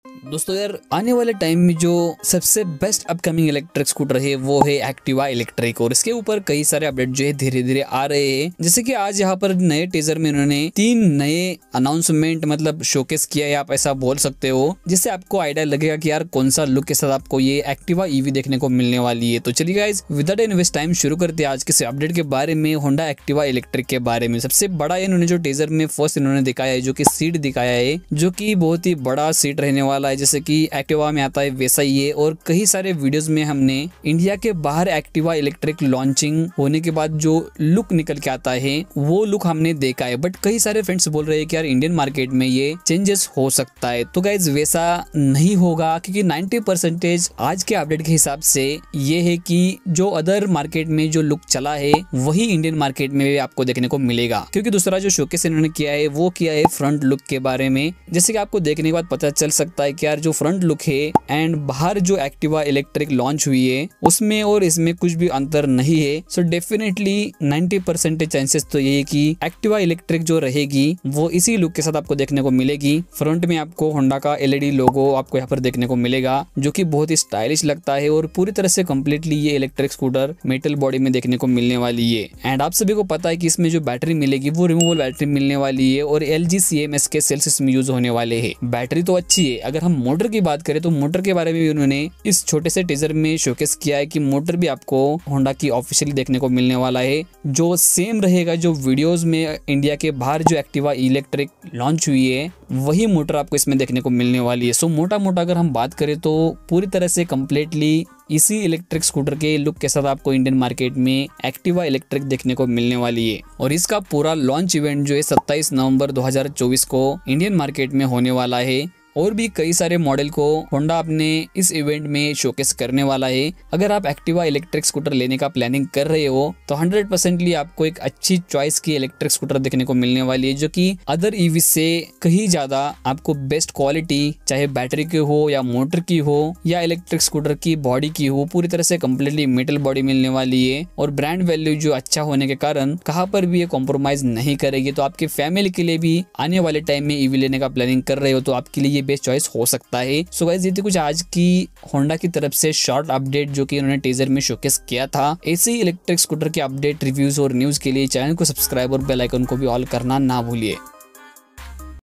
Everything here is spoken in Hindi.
दोस्तों यार, आने वाले टाइम में जो सबसे बेस्ट अपकमिंग इलेक्ट्रिक स्कूटर है वो है एक्टिवा इलेक्ट्रिक, और इसके ऊपर कई सारे अपडेट जो है धीरे धीरे आ रहे हैं। जैसे कि आज यहाँ पर नए टीजर में उन्होंने 3 नए अनाउंसमेंट मतलब शोकेस किया है, आप ऐसा बोल सकते हो, जिससे आपको आइडिया लगेगा कि यार कौन सा लुक के साथ आपको ये एक्टिवा ईवी देखने को मिलने वाली है। तो चलिए guys, without any waste time शुरू करते हैं आज के अपडेट के बारे में, होंडा एक्टिवा इलेक्ट्रिक के बारे में। सबसे बड़ा इन्होंने जो टीजर में फर्स्ट इन्होंने दिखाया है, जो की सीट दिखाया है, जो की बहुत ही बड़ा सीट रहने वाला है, जैसे की एक्टिवा में आता है वैसा ही है। और कई सारे वीडियोस में हमने इंडिया के बाहर एक्टिवा इलेक्ट्रिक लॉन्चिंग होने के बाद जो लुक निकल के आता है वो लुक हमने देखा है, बट कई सारे फ्रेंड्स बोल रहे हैं कि यार इंडियन मार्केट में ये चेंजेस हो सकता है। तो गाइज वैसा नहीं होगा, क्योंकि 90% आज के अपडेट के हिसाब से ये है कि जो अदर मार्केट में जो लुक चला है वही इंडियन मार्केट में भी आपको देखने को मिलेगा। क्योंकि दूसरा जो शोकेस इन्होंने किया है वो किया है फ्रंट लुक के बारे में, जैसे कि आपको देखने के बाद पता चल सकता है कि यार जो फ्रंट लुक है एंड बाहर जो एक्टिवा इलेक्ट्रिक लॉन्च हुई है उसमें और इसमें कुछ भी अंतर नहीं है। सो डेफिनेटली 90% चांसेस तो ये है कि एक्टिवा इलेक्ट्रिक जो रहेगी वो इसी लुक के साथ आपको देखने को मिलेगी। फ्रंट में आपको होंडा का एलईडी लोगो आपको यहाँ पर देखने को मिलेगा, जो कि बहुत ही स्टाइलिश लगता है, और पूरी तरह से कम्प्लीटली ये इलेक्ट्रिक स्कूटर मेटल बॉडी में देखने को मिलने वाली है। एंड आप सभी को पता है कि इसमें जो बैटरी मिलेगी वो रिमूवेबल बैटरी मिलने वाली है, और LG CMS के सेल्स इसमें यूज होने वाले हैं। बैटरी तो अच्छी है। अगर हम मोटर की बात करें तो मोटर के बारे में भी उन्होंने इस छोटे से टीजर में शोकेस किया है कि मोटर भी आपको होंडा की ऑफिशियली देखने को मिलने वाला है, जो सेम रहेगा जो वीडियोस में इंडिया के बाहर जो एक्टिवा इलेक्ट्रिक लॉन्च हुई है वही मोटर आपको इसमें देखने को मिलने वाली है। सो मोटा मोटा अगर हम बात करें तो पूरी तरह से कम्प्लीटली इसी इलेक्ट्रिक स्कूटर के लुक के साथ आपको इंडियन मार्केट में एक्टिवा इलेक्ट्रिक देखने को मिलने वाली है। और इसका पूरा लॉन्च इवेंट जो है 27 नवंबर 2024 को इंडियन मार्केट में होने वाला है, और भी कई सारे मॉडल को होंडा अपने इस इवेंट में शोकेस करने वाला है। अगर आप एक्टिवा इलेक्ट्रिक स्कूटर लेने का प्लानिंग कर रहे हो तो 100% आपको एक अच्छी चॉइस की इलेक्ट्रिक स्कूटर देखने को मिलने वाली है, जो कि अदर ईवी से कहीं ज्यादा आपको बेस्ट क्वालिटी, चाहे बैटरी की हो या मोटर की हो या इलेक्ट्रिक स्कूटर की बॉडी की हो, पूरी तरह से कम्प्लीटली मेटल बॉडी मिलने वाली है। और ब्रांड वैल्यू जो अच्छा होने के कारण कहाँ पर भी ये कॉम्प्रोमाइज नहीं करेगी। तो आपके फैमिली के लिए भी आने वाले टाइम में ईवी लेने का प्लानिंग कर रहे हो तो आपके लिए बेस्ट चॉइस हो सकता है। सो गाइस, ये थी कुछ आज की होंडा की तरफ से शॉर्ट अपडेट जो कि उन्होंने टीजर में शोकेस किया था। ऐसे ही इलेक्ट्रिक स्कूटर के अपडेट, रिव्यूज और न्यूज के लिए चैनल को सब्सक्राइब और बेल आइकन को भी ऑल करना ना भूलिए।